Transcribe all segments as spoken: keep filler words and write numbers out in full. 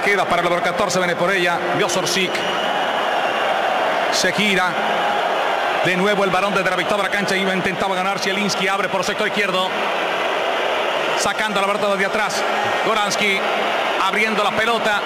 queda para el número catorce, viene por ella Diosorsic. Se gira. De nuevo el varón desde la mitad de la cancha. Iba, intentaba ganar Zielinski. Abre por sector izquierdo. Sacando la pelota desde atrás. Goranski abriendo la pelota.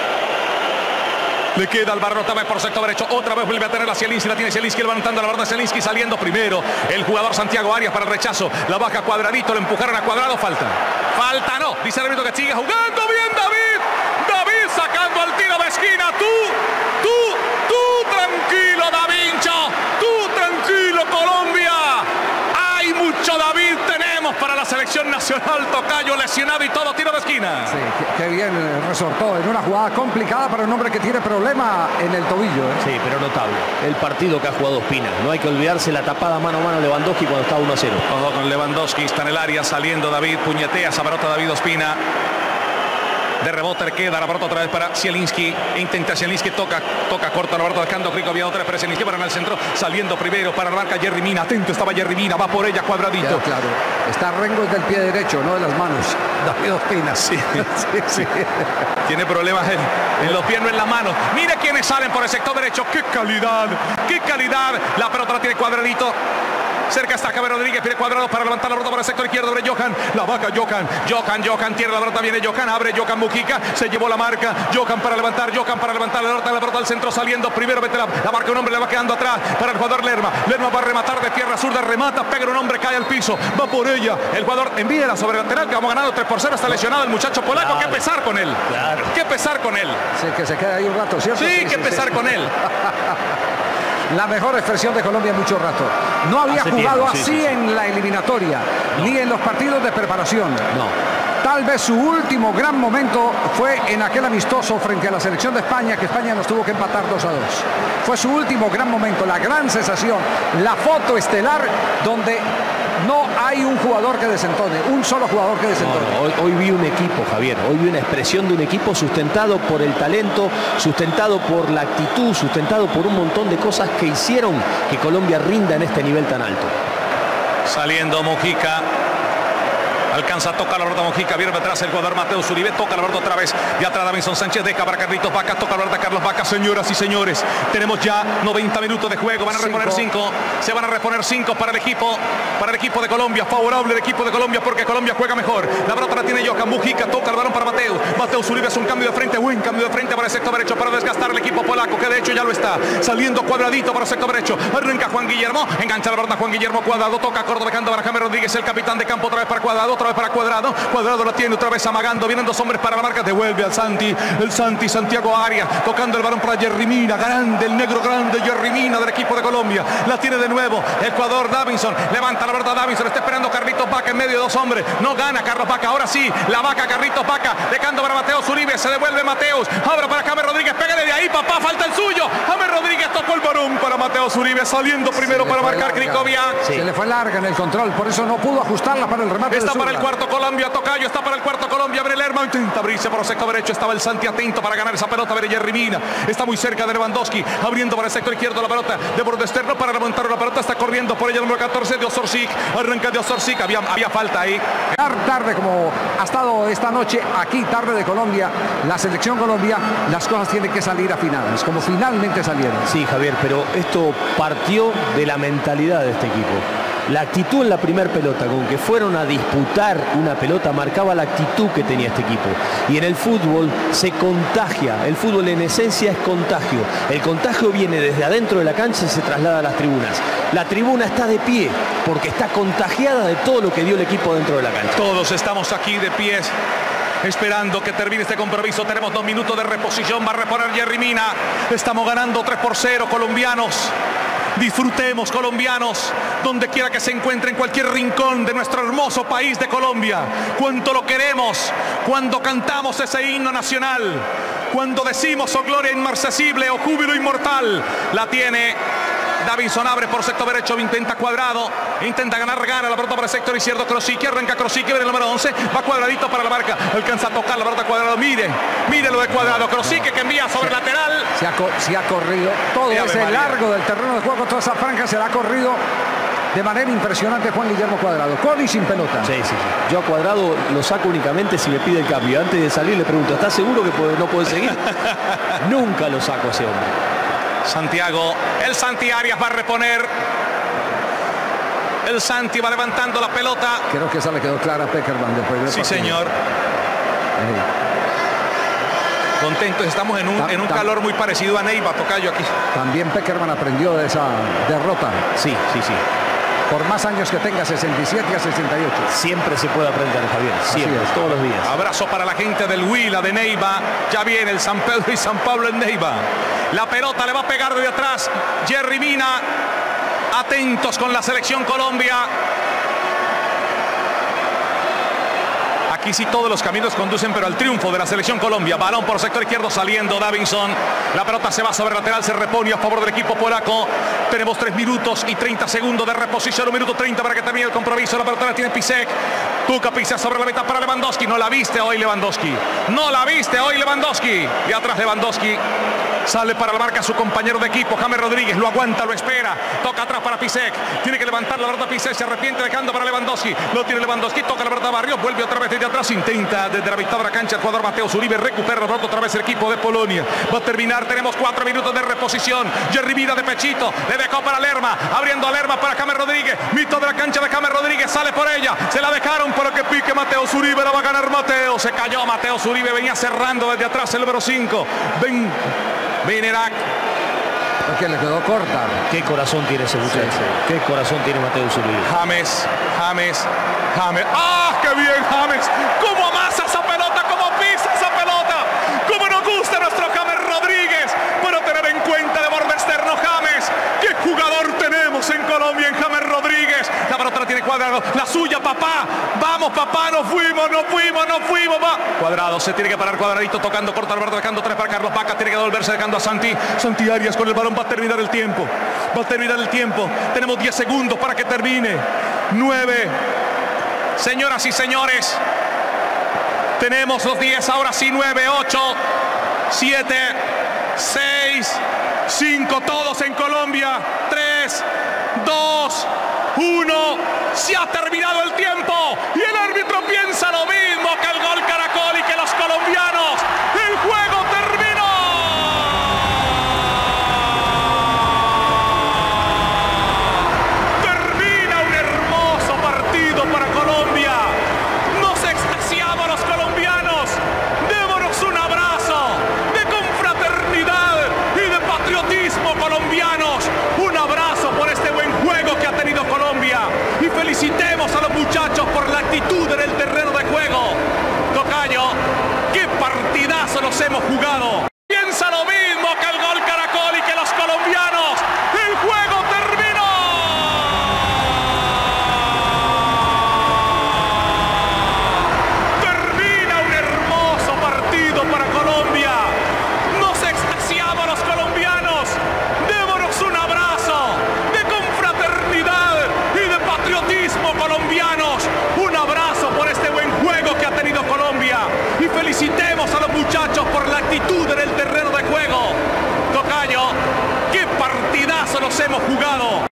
Le queda al balón otra vez por sector derecho. Otra vez vuelve a tener a Zielinski. La tiene Zielinski levantando la verdad. Zielinski saliendo primero. El jugador Santiago Arias para el rechazo. La baja Cuadradito. Le empujaron a Cuadrado. Falta. Falta no. Dice el árbitro que sigue jugando bien David. David sacando al tiro de esquina. Tú, tú, tú tranquilo Davincho. Tú tranquilo Colombia. Hay mucho David tenemos para la selección nacional. Tocayo lesionado y todo, tiro de esquina. Sí, qué, qué bien resortó en una jugada complicada para un hombre que tiene problema en el tobillo, ¿eh? Sí, pero notable. El partido que ha jugado Ospina. No hay que olvidarse la tapada mano a mano Lewandowski cuando está uno a cero. Todo con Lewandowski, está en el área, saliendo David, puñetea esa pelota David Ospina. De rebote le queda la pelota otra vez para Zielinski. Intenta Zielinski, toca, toca corta la pelota dejando Rico había otra para Zielinski para en el centro, saliendo primero para la marca Yerry Mina. Atento estaba Yerry Mina, va por ella Cuadradito. Ya, claro, está Rengo del pie derecho, no de las manos. David Ospina. Sí, sí, sí. Tiene problemas en, en los pies, no en las manos. Mire quiénes salen por el sector derecho. ¡Qué calidad! ¡Qué calidad! La pelota la tiene Cuadradito. Cerca está Javier Rodríguez, pide Cuadrado para levantar la pelota para el sector izquierdo. Abre Johan, la vaca Johan, Johan, Johan, tiene la pelota, viene Johan, abre Johan Mujica, se llevó la marca, Johan para levantar, Johan para levantar la pelota, la pelota al centro saliendo, primero vete la, la marca un hombre, le va quedando atrás para el jugador Lerma, Lerma va a rematar de tierra zurda, remata, pega un hombre, cae al piso, va por ella, el jugador envía sobre el lateral, que vamos ganando tres por cero, está lesionado el muchacho polaco, claro. Qué pesar con él, claro. Qué pesar con él. Sí, que se queda ahí un rato, ¿cierto? Sí, sí qué sí, pesar sí. con él. La mejor expresión de Colombia en mucho rato. No había Hace jugado tiempo, sí, así sí, sí. en la eliminatoria, no. Ni en los partidos de preparación. No. Tal vez su último gran momento fue en aquel amistoso frente a la selección de España, que España nos tuvo que empatar dos a dos. Fue su último gran momento, la gran sensación, la foto estelar donde no hay un jugador que desentone, un solo jugador que desentone. No, no, hoy, hoy vi un equipo, Javier, hoy vi una expresión de un equipo sustentado por el talento, sustentado por la actitud, sustentado por un montón de cosas que hicieron que Colombia rinda en este nivel tan alto. Saliendo Mujica. Alcanza a tocar la pelota Mujica, viene atrás el jugador Mateo Uribe, toca la pelota otra vez, de atrás Davinson Sánchez, deja para Carlitos Vaca, toca la pelota Carlos Vaca, señoras y señores, tenemos ya noventa minutos de juego, van a reponer cinco, se van a reponer cinco para el equipo, para el equipo de Colombia, favorable el equipo de Colombia porque Colombia juega mejor, la pelota la tiene Johan, Mujica toca el balón para Mateo, Mateo Uribe es un cambio de frente, buen cambio de frente para el sector derecho, para desgastar el equipo polaco, que de hecho ya lo está, saliendo Cuadradito para el sector derecho, arranca Juan Guillermo, engancha la pelota Juan Guillermo, Cuadrado, toca Córdoba, dejando para James Rodríguez, el capitán de campo, otra vez para Cuadrado, otra vez para Cuadrado, Cuadrado la tiene otra vez amagando, vienen dos hombres para la marca, devuelve al Santi, el Santi Santiago Arias, tocando el balón para Yerry Mina, grande, el negro grande Yerry Mina del equipo de Colombia, la tiene de nuevo el jugador Davinson, levanta la verdad Davinson, está esperando Carlitos Vaca en medio de dos hombres, no gana Carlos Vaca, ahora sí, la vaca Carlitos Vaca, dejando para Mateus Uribe, se devuelve Mateus, abre para James Rodríguez, pégale de ahí papá, falta el suyo, James Rodríguez tocó el balón para Mateus Uribe, saliendo primero para marcar Krikoviak. Sí. Se le fue larga en el control, por eso no pudo ajustarla para el remate. Está de para el cuarto Colombia, Tocayo, está para el cuarto Colombia, abre Lerma, intenta abrirse por el sector derecho, estaba el Santi atento para ganar esa pelota, abre Yerry Mina, está muy cerca de Lewandowski, abriendo para el sector izquierdo la pelota, de borde externo para levantar la pelota, está corriendo por ella el número catorce de Diosorsic, arranca Diosorsic, había, había falta ahí. Tarde como ha estado esta noche aquí, tarde de Colombia, la selección Colombia, las cosas tienen que salir afinadas, como finalmente salieron. Sí, Javier, pero esto partió de la mentalidad de este equipo. La actitud en la primera pelota, con que fueron a disputar una pelota, marcaba la actitud que tenía este equipo. Y en el fútbol se contagia, el fútbol en esencia es contagio. El contagio viene desde adentro de la cancha y se traslada a las tribunas. La tribuna está de pie porque está contagiada de todo lo que dio el equipo dentro de la cancha. Todos estamos aquí de pies, esperando que termine este compromiso. Tenemos dos minutos de reposición, va a reponer Yerry Mina. Estamos ganando tres por cero, colombianos. Disfrutemos, colombianos, donde quiera que se encuentre, en cualquier rincón de nuestro hermoso país de Colombia. Cuánto lo queremos cuando cantamos ese himno nacional, cuando decimos oh gloria inmarcesible, oh júbilo inmortal. La tiene Davinson, abre por sector derecho, intenta Cuadrado, intenta ganar, gana la pelota para el sector izquierdo, Krosicky, arranca Krosicky, viene el número once, va Cuadradito para la marca, alcanza a tocar la pelota Cuadrado, mire, mire lo de Cuadrado, Krosicky que envía sobre el lateral. Se ha, se ha corrido todo ese largo del terreno de juego, toda esa franja se la ha corrido de manera impresionante Juan Guillermo Cuadrado, con y sin pelota. Sí, sí, sí. Yo a Cuadrado lo saco únicamente si me pide el cambio. Antes de salir le pregunto, ¿estás seguro que puede, no puede seguir? Nunca lo saco a ese hombre. Santiago, el Santi Arias va a reponer. El Santi va levantando la pelota. Creo que esa le quedó clara a Pekerman después del Sí, partido. señor. Eh. Contentos, estamos en un, Tam, en un tam. calor muy parecido a Neiva, tocayo aquí. También Pekerman aprendió de esa derrota. Sí, sí, sí. Por más años que tenga, sesenta y siete a sesenta y ocho. Siempre se puede aprender, Javier. Siempre, es. todos los días. Abrazo para la gente del Huila, de Neiva. Ya viene el San Pedro y San Pablo en Neiva. La pelota le va a pegar desde atrás Jerry Mina. Atentos con la selección Colombia. Aquí sí todos los caminos conducen pero al triunfo de la selección Colombia. Balón por sector izquierdo saliendo Davinson. La pelota se va sobre lateral, se repone a favor del equipo polaco. Tenemos tres minutos y treinta segundos de reposición. Un minuto treinta para que termine el compromiso. La pelota la tiene Pisek. Tuca Pisek sobre la meta para Lewandowski. No la viste hoy Lewandowski. No la viste hoy Lewandowski. Y atrás Lewandowski. Sale para la marca su compañero de equipo, James Rodríguez, lo aguanta, lo espera, toca atrás para Pisek, tiene que levantar la pelota Pisek, se arrepiente dejando para Lewandowski, lo tiene Lewandowski, toca la pelota a Barrios, vuelve otra vez desde atrás, intenta desde la mitad de la cancha el jugador Mateo Uribe, recupera la pelota otra vez el equipo de Polonia, va a terminar, tenemos cuatro minutos de reposición, Jerry Mina de pechito, le dejó para Lerma, abriendo a Lerma para James Rodríguez, mitad de la cancha de James Rodríguez, sale por ella, se la dejaron, pero que pique Mateo Uribe, la va a ganar Mateo, se cayó Mateo Uribe, venía cerrando desde atrás el número cinco, ven... Benerac. Porque le quedó corta. Qué corazón tiene ese muchacho. Sí, sí. Qué corazón tiene Mateo Uribe. James, James, James. ¡Ah, qué bien James! ¡Cómo amasa esa pelota! ¡Cómo pisa esa pelota! ¡Cómo nos gusta nuestro James Rodríguez! Pero tener en cuenta de borde externo James. ¡Qué jugador tenemos en Colombia en James Rodríguez! La pelota la tiene Cuadrado. La suya, papá. Vamos, papá. Nos fuimos, nos fuimos, nos fuimos. Va. Cuadrado se tiene que parar Cuadradito tocando corta el dejando tres para Carlos Vaca. Tiene que devolverse dejando a Santi. Santi Arias con el balón. Va a terminar el tiempo. Va a terminar el tiempo. Tenemos diez segundos para que termine. nueve. Señoras y señores. Tenemos los diez. Ahora sí. nueve, ocho, siete, seis, cinco. Todos en Colombia. tres, dos, uno. Se ha terminado el tiempo. Y el árbitro piensa lo mismo que el gol Caracol y que los colombianos. El juego terminó. Termina un hermoso partido para Colombia. Nos extasiamos los colombianos. Démonos un abrazo de confraternidad y de patriotismo colombianos. Un abrazo por este buen juego que ha tenido Colombia. Y felicitemos a los muchachos por la actitud en el terreno de juego. Tocayo, qué partidazo nos hemos jugado. Piensa lo mismo que el gol Caracol y que los colombianos. El juego terminó. Termina un hermoso partido para Colombia. Nos extasiamos los colombianos. Démonos un abrazo de confraternidad y de patriotismo colombianos. Un abrazo por este buen juego que ha tenido Colombia. Y felicitemos a los muchachos por la actitud en el terreno de juego. Tocayo, qué partidazo nos hemos jugado.